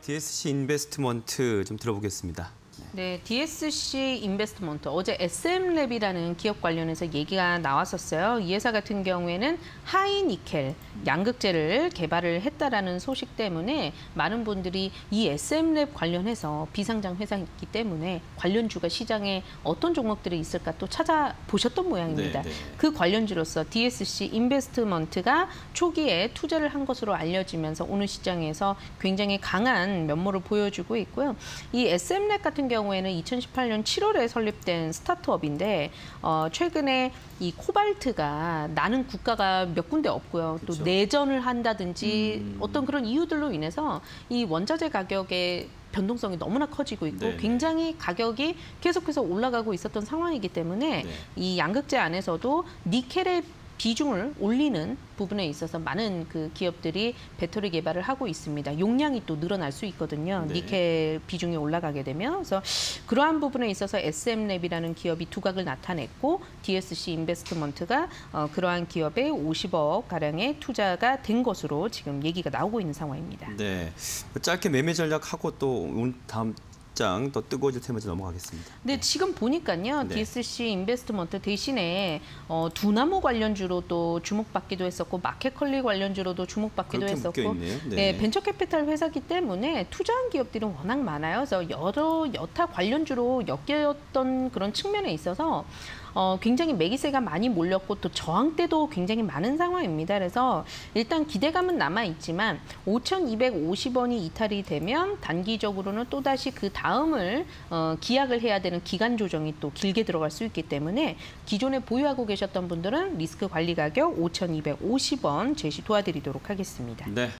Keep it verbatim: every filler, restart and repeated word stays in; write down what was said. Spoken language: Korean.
디에스씨 인베스트먼트 좀 들어보겠습니다. 네, 디에스씨 인베스트먼트 어제 에스엠랩이라는 기업 관련해서 얘기가 나왔었어요. 이 회사 같은 경우에는 하이니켈 양극재를 개발을 했다라는 소식 때문에 많은 분들이 이 에스엠랩 관련해서 비상장 회사이기 때문에 관련주가 시장에 어떤 종목들이 있을까 또 찾아보셨던 모양입니다. 네, 네. 그 관련주로서 디에스씨 인베스트먼트가 초기에 투자를 한 것으로 알려지면서 오늘 시장에서 굉장히 강한 면모를 보여주고 있고요. 이 에스엠랩 같은 경우 경우에는 이천십팔 년 칠월에 설립된 스타트업인데 어, 최근에 이 코발트가 나는 국가가 몇 군데 없고요. 또 그렇죠. 내전을 한다든지 음... 어떤 그런 이유들로 인해서 이 원자재 가격의 변동성이 너무나 커지고 있고 네네. 굉장히 가격이 계속해서 올라가고 있었던 상황이기 때문에 네. 이 양극재 안에서도 니켈의 비중을 올리는 부분에 있어서 많은 그 기업들이 배터리 개발을 하고 있습니다. 용량이 또 늘어날 수 있거든요. 네. 니켈 비중이 올라가게 되면. 그래서 그러한 부분에 있어서 에스엠랩이라는 기업이 두각을 나타냈고 디에스씨 인베스트먼트가 어, 그러한 기업에 오십억 가량의 투자가 된 것으로 지금 얘기가 나오고 있는 상황입니다. 네, 짧게 매매 전략하고 또 다음 장 더 뜨거워질 테마로 넘어가겠습니다. 네, 지금 보니까요. 네. 디에스씨 인베스트먼트 대신에 어, 두나무 관련주로 또 주목받기도 했었고 마켓컬리 관련주로도 주목받기도 했었고 네. 네, 벤처캐피탈 회사기 때문에 투자한 기업들은 워낙 많아요. 그래서 여러 여타 관련주로 엮였던 그런 측면에 있어서 어, 굉장히 매기세가 많이 몰렸고 또 저항대도 굉장히 많은 상황입니다. 그래서 일단 기대감은 남아있지만 오천이백오십 원이 이탈이 되면 단기적으로는 또다시 그 다음을 어, 기약을 해야 되는 기간 조정이 또 길게 들어갈 수 있기 때문에 기존에 보유하고 계셨던 분들은 리스크 관리 가격 오천이백오십 원 제시 도와드리도록 하겠습니다. 네.